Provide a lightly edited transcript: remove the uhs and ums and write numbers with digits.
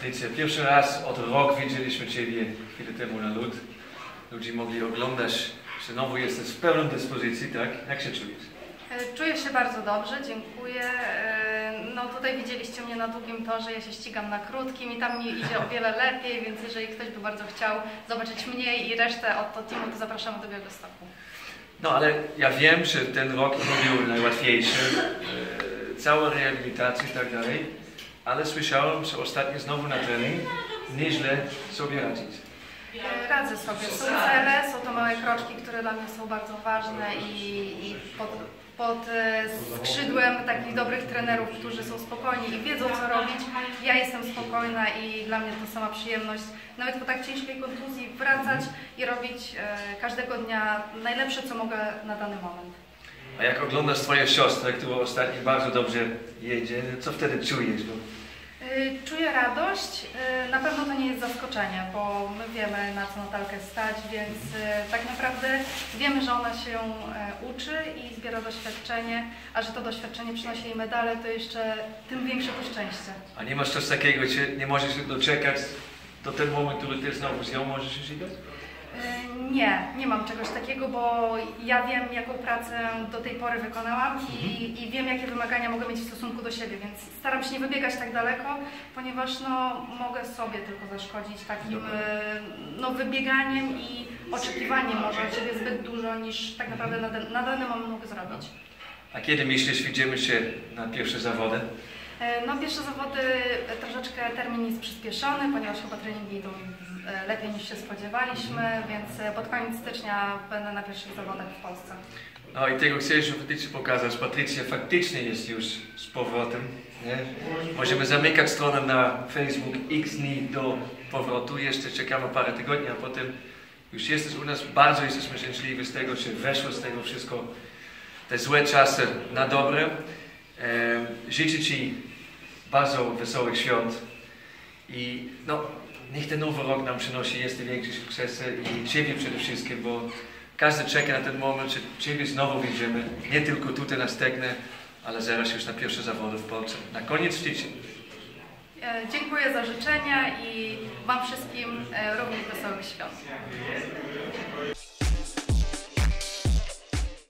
Patrycja, pierwszy raz od rok widzieliśmy Ciebie chwilę temu na lód. Ludzie mogli oglądać, że znowu jesteś w pełnej dyspozycji, tak? Jak się czujesz? Czuję się bardzo dobrze, dziękuję. No tutaj widzieliście mnie na długim torze, ja się ścigam na krótkim i tam mi idzie o wiele lepiej, więc jeżeli ktoś by bardzo chciał zobaczyć mnie i resztę od teamu, to zapraszamy do Białegostoku. No ale ja wiem, że ten rok nie był najłatwiejszy, cała rehabilitacja i tak dalej, ale słyszałem, że ostatnio znowu na trening nieźle sobie radzić. Radzę sobie. Są cele, są to małe kroczki, które dla mnie są bardzo ważne i pod skrzydłem takich dobrych trenerów, którzy są spokojni i wiedzą, co robić. Ja jestem spokojna i dla mnie to sama przyjemność, nawet po tak ciężkiej kontuzji, wracać i robić każdego dnia najlepsze, co mogę na dany moment. A jak oglądasz swoją siostrę, która ostatnio bardzo dobrze jedzie, co wtedy czujesz? Czuję radość. Na pewno to nie jest zaskoczenie, bo my wiemy, na co Natalkę stać, więc tak naprawdę wiemy, że ona się uczy i zbiera doświadczenie, a że to doświadczenie przynosi jej medale, to jeszcze tym większe to szczęście. A nie masz coś takiego, że nie możesz się doczekać do tego momentu, który ty znowu z nią możesz się ścigać? Nie mam czegoś takiego, bo ja wiem, jaką pracę do tej pory wykonałam i wiem, jakie wymagania mogę mieć w stosunku do siebie, więc staram się nie wybiegać tak daleko, ponieważ mogę sobie tylko zaszkodzić takim wybieganiem i oczekiwaniem może od siebie zbyt dużo, niż tak naprawdę na dany moment mogę zrobić. A kiedy myślisz, widzimy się na pierwsze zawody? No pierwsze zawody troszeczkę termin jest przyspieszony, ponieważ chyba treningi idą lepiej niż się spodziewaliśmy, więc pod koniec stycznia będę na pierwszych zawodach w Polsce. No i tego chcieliśmy faktycznie pokazać. Patrycja faktycznie jest już z powrotem. Nie? Możemy zamykać stronę na Facebook X dni do powrotu. Jeszcze czekamy parę tygodni, a potem już jesteś u nas. Bardzo jesteśmy szczęśliwi z tego, że weszło z tego wszystko te złe czasy na dobre. Życzę Ci bardzo wesołych świąt i niech ten nowy rok nam przynosi jeszcze większe sukcesy i Ciebie przede wszystkim, bo każdy czeka na ten moment, że Ciebie znowu widzimy, nie tylko tutaj na Stegnie, ale zaraz już na pierwsze zawody w Polsce. Na koniec stycznia. Dziękuję za życzenia i Wam wszystkim również wesołych świąt.